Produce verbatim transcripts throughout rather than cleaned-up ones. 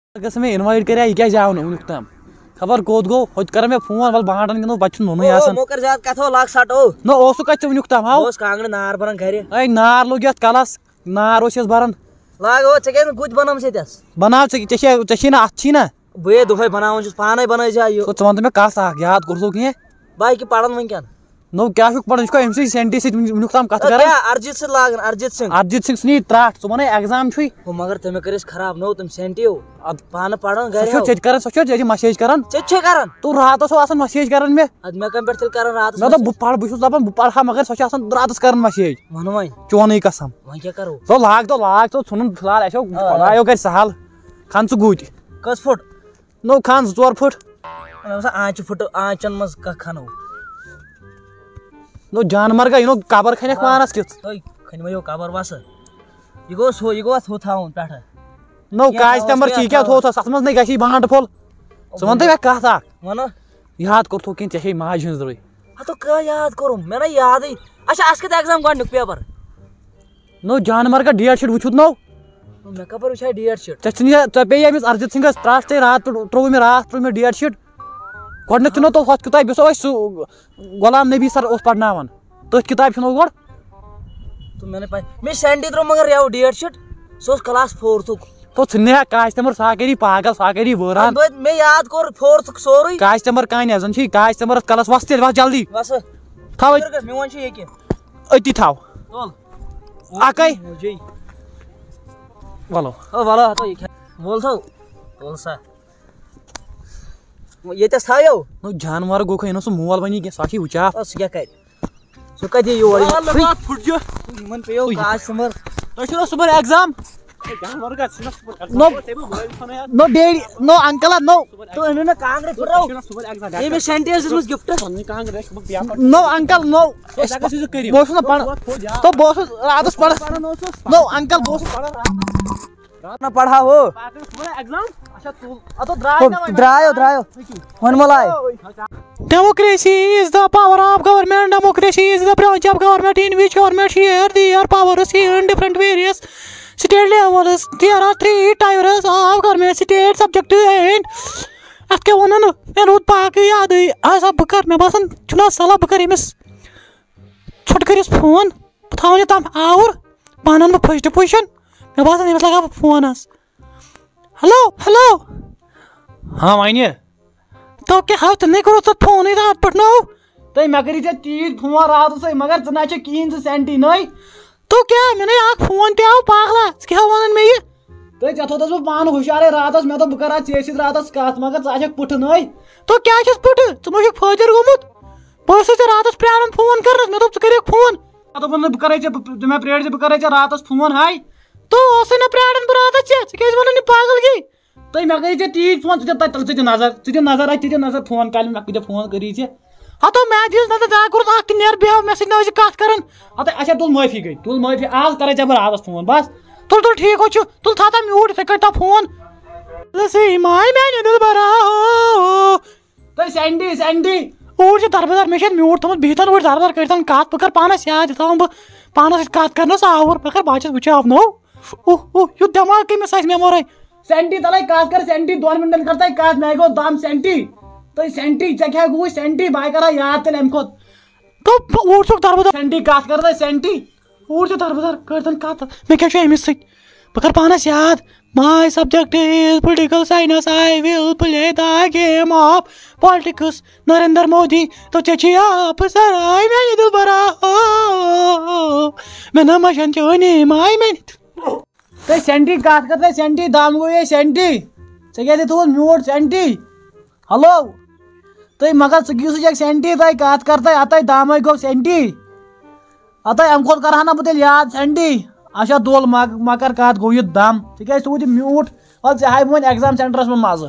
अगर मैं इनवाइट कर यह क्या जाओ उनुक तम खबर कोत गो होत कर मैं फोन वल बांटन गिनो बच्चन मोनो आसन मो कर जात कथो लाग सटो न ओसु कच उनुक तम हाउ ओस कांगड़ नार बरन घरे ए नार लोग यत कलस नार ओस बरन लाग ओ चके गुज बनम सेतस बनाव चे चे चे ना अच्छी ना बे दुफे बनावन छ पाने बनाय जा यो तो चवन में कास आ याद करसो के भाई की पढ़न वन क्या नो क्या शुक पढ़न इसको एमसी सेंटी से उनुक तम कत कर क्या अरिजीत सिंह लागन अरिजीत सिंह अरिजीत सिंह नी त्राट तो मने एग्जाम छुई वो मगर तमे करस खराब नो तुम सेंटियो अब पान पढ़न घरे सो चेक करन सो जे मैसेज करन चेक करन तू रात सो आसन मैसेज करन में अद मैं कम पर करन रात मैं तो पढ़ बुस दपन बु पढ़ा मगर सो आसन रात करन मैसेज वन वही चोन कसम वही क्या करो तो लाग तो लाग तो सुन फिलहाल ऐसो पढ़ायो कर सहल खान सु गुज कस फुट नो खान चोर फुट आंच फुट आंचन मस का खानो नो जानवर का इनो कबर खने मानस कित तो खने यो कबर वास ये गो सो ये गो थो थाउन पेठ नो कस्टमर छी क्या थो सत मस नै गसी बांट फोल सोन ते का था वन याद कर थो किन चे माज हंस दरई हा तो का याद करू मैं ना याद ही अच्छा आज के एग्जाम गण पेपर नो जानवर का डेट शीट वुछुत नो मैं कबर वछा डेट शीट चचनी च पे यमिस अरिजीत सिंह त्रास ते रात ट्रो में रात ट्रो में डेट शीट गड चुनो तो हत किताब सो गुलाम नबी सर उस पढ़नावन तो किताब छनो गड तो मैंने पाई मैं सेंडी त्रो मगर याव डेट शीट सो क्लास फोर्थ तो छने कस्टमर साकरी पागल साकरी वरान मैं याद कर फोर्थ सोरी कस्टमर कान जन छी कस्टमर कलस वस्ते वस जल्दी बस थाव मैं वन छी ये अति थाव बोल आकै मुझे वालो ओ वालो तो ये बोल थो बोल सा ये तो सायो नो जानवर गो खनो सो मोल बनी के साखी उचा अस क्या कर सो कदे यो वाली बात फुट जो मन पे यो कस्टमर तो छनो सुपर एग्जाम जानवर का नो नो डेडी नो अंकल नो तो इन्होंने कांग्रेस फुराओ ये में सेंटियर्स इसमें गिफ्ट नो अंकल नो बोस ना पढ़ तो बोस रात पढ़ नो अंकल बोस ना पढ़ा हो एग्जाम अच्छा तू आ तो ड्राई ना ड्रायो ड्रायो वन मलाई Democracy is the power of government. Democracy is the branch of government in which government share their powers in different various state levels. There are three tiers of government: state, subject, and at के वनन एनुत पाक याद आसा बकर में बसन चुना साला बकर इमिस छोट करिस फोन थावने तम आवर बानन में फर्स्ट पोजीशन में बसन इमिस लगा फोन अस हेलो हेलो हां मायने तो क्या हाउ तने करो तो फोन ही रात पटनो तो मैं करी जे तीज फोन रात से मगर जना छ कीन से सेंटी नहीं तो क्या मैंने आख फोन ते आओ पागला क्या वनन में ये तो जथो तो पान होशियार रात मैं तो बकरा चेसित रात कात मगर चाछ पुट नहीं तो क्या छस पुट तुम छ फाजर गोमुत बस से रात प्राण फोन कर मैं तो करे फोन तो बन करे छ मैं प्रेड से करे छ रात फोन हाय तो ओसे न प्राण बरात छ के वनन पागल की तो मैं कही तीज फोन तुझे तल तुझे नजर तुझे नजर आई तुझे नजर फोन काल मैं तुझे फोन करी छे हाँ तो मैं दिस नजर जा कर आक नेर बेह मैं सिन नज कत करन हाँ तो अच्छा तुल माफी गई तुल माफी आज करे जब रात फोन बस तुल तुल ठीक हो छु तुल था था म्यूट से करता फोन लसी माय मैंने दिल भरा हो तो सेंडी सेंडी और जे दरबार में शायद म्यूट थम भीतर और दरबार करतन कात पकर पानस याद था हम पानस कात करना सावर पकर बाचस बुचा आप नो ओह ओह यो दिमाग के में साइज मेमोरी सेंटी तलाई कास कर सेंटी दोन मिनट करता है कास मैं को दाम सेंटी तो सेंटी चखा गु सेंटी बाय करा याद तेल हमको तो और सुक दरबार सेंटी कास करता है सेंटी और जो दरबार करतन कात मैं क्या छे मिस पकर पानस याद my subject is political science I will play the game of politics Narendra Modi तो चची आप सर आई मैं दिल भरा मैं ना मशन चोनी माय मैं तो सेंटी काट करते सेंटी दाम गो ये सेंटी से तू म्यूट सेंटी हेलो तो मगर सो सेंटी तय काट करते अत दाम गो सेंटी अत अम खोत कर ना बह याद सेंटी अच्छा दोल मकर कत गो यह दाम तक तू म्यूट और हाय वो एग्जाम सेंटरस में मज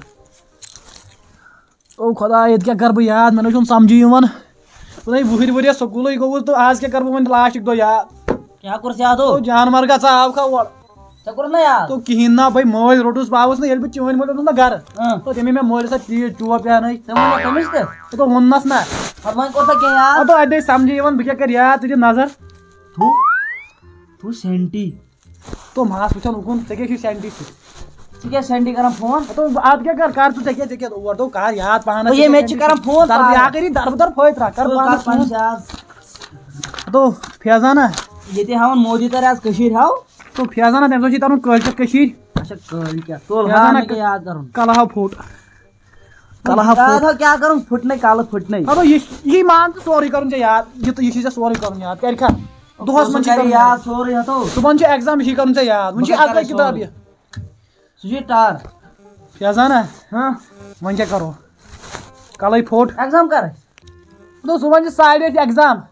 ओ खुदा ये क्या कर याद मे समझी वो वुहर वरिया स्कूल गो तो आज क्या कर वो लास्ट दो याद क्या कर याद हो जानवर गा आव खा और ना यार तो कहीं ना भाई मोल रोटूस पावस ना ये चोन मोल ना घर तो तमें मैं मोल सा तीज टूप या नहीं तमिस ते तो वनस ना और मैं कोता क्या यार तो अदे समझी वन बह कर यार तुझे नजर तू तू सेंटी तो मास वचन उकुन से के सेंटी क्या सेंडी करम फोन तो आज क्या कर कार तू क्या क्या और तो कार याद पाना ये मैं करम फोन दर या करी दर दर फोय त्रा कर पाना तो फैजाना ये ते हावन मोदी तर आज कशीर हाव तो फैजाना तम सो तरन कल कशीर अच्छा कल क्या तो हां के याद करूं कल हा फुट कल हा फुट क्या करूं फुटने काल फुटने अब ये ये मान तो सॉरी करूं याद ये तो ये चीज सॉरी करूं याद कर खा दोहस मन कर याद सॉरी ह तो सुबह छ एग्जाम ही करूं याद मुझे आज किताब ये सुजी टार फैजाना हां मन क्या करो कल ही फुट एग्जाम कर तो सुबह छ साइड एग्जाम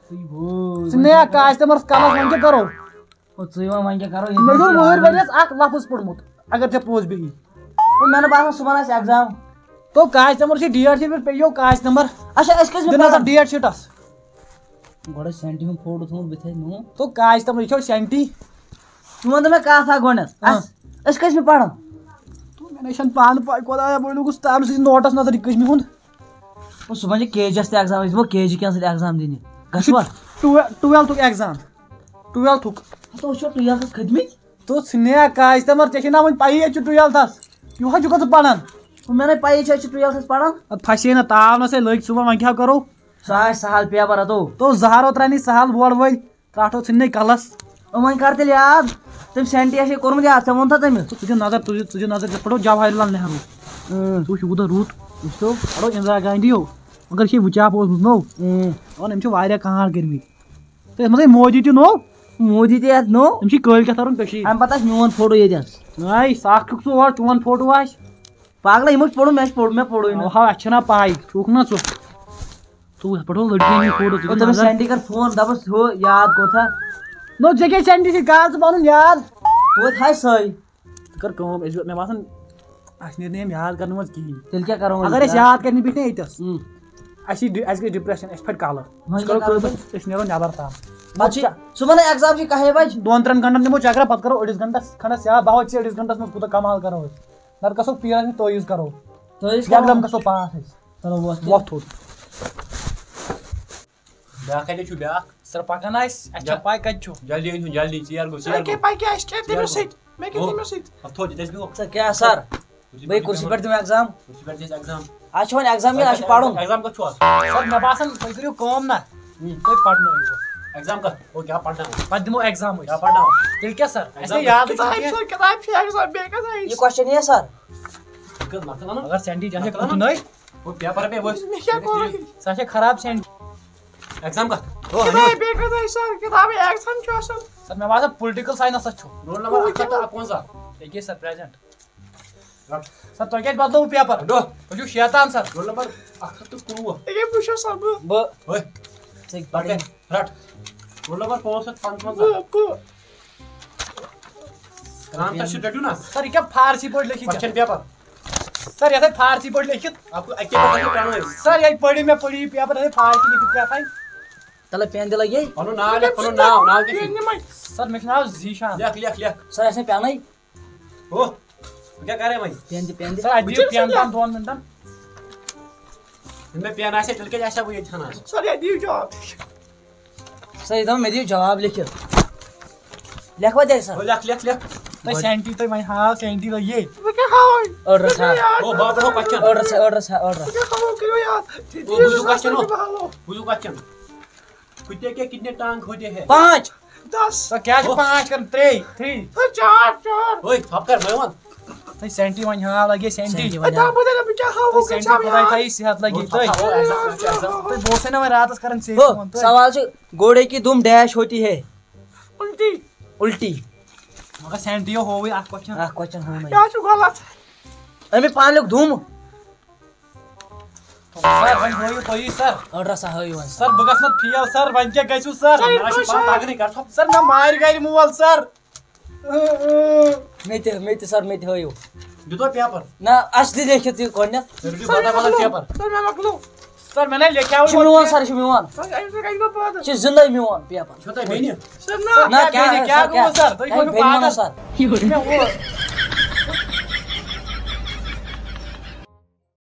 नया कस्टमर कल मन क्या करो ओ तुवा मन क्या करो मैं जो मोहर वरियस एक लफ्ज पढ़मुत अगर ते पोज भी तो मैंने बात सुबह से एग्जाम तो कस्टमर से डेट शीट पे पेयो कस्टमर अच्छा इस कस में ना डेट शीट अस गोड़े सेंटी हम फोटो थू बिथे नु तो कस्टमर छो सेंटी तुम तो मैं कहा था गोने अस इस कस में पढ़ो तो मैंने शन पान पाय कोदा या बोलू गुस ताम से नोटस नजर कस में हुन ओ सुबह केजी से एग्जाम इस वो केजी कैंसिल एग्जाम दिने गसवा ट्वेल्व तक एग्जाम ट्वेल्व तक तो छो ट्वेल्व तक खदमी तो स्नेहा कस्टमर ते ना वन पाई छ ट्वेल्व तस यो हा जुका पढ़न मैंने पाई छ ट्वेल्व तक पढ़न अब फसे ना ताव न से लग सुबह मन क्या करो साय सहल पेपर तो तो जहारो त्रानी सहल बोर्ड वल काटो छिन्ने कलस ओ मन करते याद तुम सेंटी ऐसे करम याद से मन था तुम तुझे नजर तुझे तुझे नजर पड़ो जवाहरलाल नेहरू तू शुदा रूट तो पड़ो इंदिरा गांधी हो मगर ये बुचा पोस नो और हम छ वारिया कहां करमी तो मतलब मोदी ती नो मोदी ते नो हम छ कल के तरन कशी हम पता मोन फोटो ये दस नहीं साख सो और तुवन फोटो आस पागल इमो पढ़ो मैं पढ़ो मैं पढ़ो इन हां अच्छा ना पाई छूक ना छू तू पढ़ो लड़की ने फोटो तो तुम सेंडी कर फोन दबस हो याद को था नो जगह सेंडी से काज बनन याद वो था सही कर कम इस मैं वासन असने नेम याद करन मत की तेल क्या करूं अगर इस याद करनी बिठने इतस असी अस के डिप्रेशन इस फट कालर करो तो इस नेरो नबर ता अच्छा सुबह एग्जाम की कहे बज दोन तीन घंटा निमो चक्र पत करो अड़िस घंटा खनस या बहुत से अड़िस घंटा में कुछ कमाल करो नर कसो पीरा में तो यूज करो तो इस एग्जाम कसो पास है चलो वो बहुत हो ब्या कदे छु ब्या सर पकन आइस अच्छा पाई कच्चो जल्दी इन जल्दी चेयर गो चेयर के पाई के स्टेट दे सीट मैं के दे सीट अब थोड़ी देर भी हो सर क्या सर भाई कुर्सी पर तुम एग्जाम कुर्सी पर जैसे एग्जाम आज वन एग्जाम के आज पढ़ो एग्जाम का छुआ सर मैं बासन कोई करियो काम ना कोई पढ़नो है एग्जाम का वो क्या पढ़ना है पढ़ दमो एग्जाम क्या पढ़ना है दिल क्या सर ऐसे याद है सर किताब से एग्जाम बेका है ये क्वेश्चन है सर कद मतलब ना अगर सेंटी जैसे कुछ नहीं वो पेपर पे वो क्या करो साचे खराब सेंटी एग्जाम का ओ किताब बेका है सर किताब एग्जाम छो सर सर मैं बात पॉलिटिकल साइंस अच्छो रोल नंबर अठहत्तर कौन सा देखिए सर प्रेजेंट सर तो क्या बात दो पेपर दो तो जो शैतान सर रोल नंबर अठहत्तर कुवा ये पूछो सर ब ओए ठीक पढ़े रट रोल नंबर पाँच सौ पचपन नाम का शेड्यूल ना सर क्या फारसी पढ़ लिखी क्वेश्चन पेपर सर ये फारसी पढ़ लिखित आपको एक पेपर पढ़ना है सर ये पढ़ी मैं पढ़ी पेपर है फारसी लिखित क्या था चलो पेन दिला ये पढ़ो नाम लिख पढ़ो नाम नाम के सर मेरा नाम जीशान लिख लिख लिख सर ऐसे पेन नहीं ओ क्या कर रहे भाई पेन दे पेन दे सर आज पेन पान दोन मिनट इनमें पेन ऐसे चल के जैसा वो ये थाना सर ये दियो जवाब सर एकदम मैं दियो जवाब लिख लिखवा दे सर ओ लिख लिख लिख तो सेंटी तो मैं हां सेंटी तो ये वो क्या हां ऑर्डर था ओ बाप रे क्वेश्चन ऑर्डर से ऑर्डर से ऑर्डर क्या करो करो यार वो बुझो क्वेश्चन हो बुझो क्वेश्चन कुत्ते के कितने टांग होते हैं पांच दस तो क्या है पांच कर तीन तीन सर चार चार ओए थप कर मैं तो सेंटी वन हां लगे सेंटी बता बता ना क्या हां वो सेंटी पता था इस हाथ लगी तो तो बहुत से ना मैं रात करन से सवाल से घोड़े की दुम डैश होती है उल्टी उल्टी मगर सेंटी हो गई आ क्वेश्चन आ क्वेश्चन हो नहीं क्या छु गलत अबे पांच लोग धूम सर वन होई तो ई सर ऑर्डर सा होई वन सर बगस मत फियल सर वन के गइसु सर राशि पान ताग नहीं कर सर मैं मार गई मोबाइल सर मेते मेते सर मेते होई दो तो पेपर ना असली देखे तू कोन्या फिर भी बता बता पेपर सर मैं मकलू सर मैंने लिखा हुआ शिमिवान सर शिमिवान सर ऐसे कहीं को पता ची जिंदा मिवान पेपर छोटा बहनी सर ना ना क्या क्या क्या सर तो कोई बेईमान बात सर मैं वो